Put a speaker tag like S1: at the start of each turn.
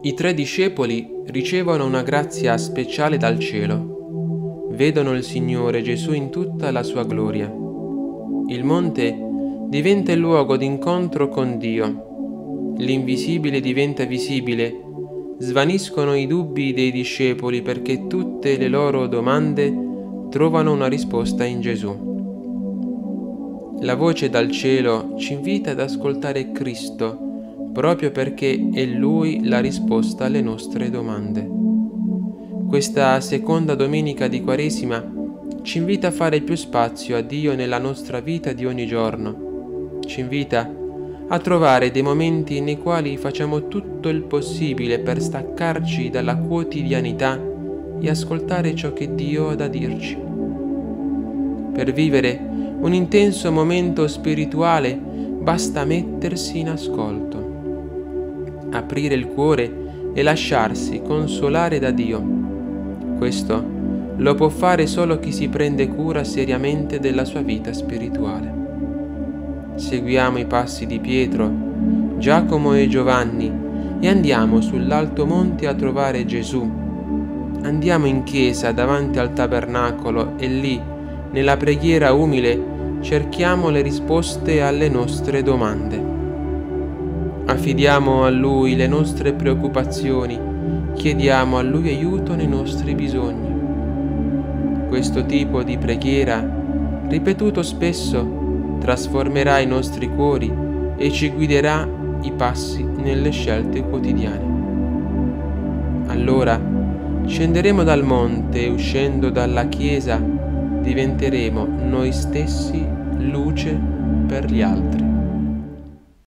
S1: I 3 discepoli ricevono una grazia speciale dal cielo. Vedono il Signore Gesù in tutta la sua gloria. Il monte diventa il luogo d'incontro con Dio. L'invisibile diventa visibile. Svaniscono i dubbi dei discepoli perché tutte le loro domande trovano una risposta in Gesù. La voce dal cielo ci invita ad ascoltare Cristo, proprio perché è Lui la risposta alle nostre domande. Questa seconda domenica di Quaresima ci invita a fare più spazio a Dio nella nostra vita di ogni giorno. Ci invita a trovare dei momenti nei quali facciamo tutto il possibile per staccarci dalla quotidianità e ascoltare ciò che Dio ha da dirci. Per vivere un intenso momento spirituale basta mettersi in ascolto, aprire il cuore e lasciarsi consolare da Dio. Questo lo può fare solo chi si prende cura seriamente della sua vita spirituale. Seguiamo i passi di Pietro, Giacomo e Giovanni e andiamo sull'alto monte a trovare Gesù. Andiamo in chiesa davanti al tabernacolo e lì, nella preghiera umile, cerchiamo le risposte alle nostre domande. Affidiamo a Lui le nostre preoccupazioni, chiediamo a Lui aiuto nei nostri bisogni. Questo tipo di preghiera, ripetuto spesso, trasformerà i nostri cuori e ci guiderà i passi nelle scelte quotidiane. Allora scenderemo dal monte e uscendo dalla chiesa diventeremo noi stessi luce per gli altri.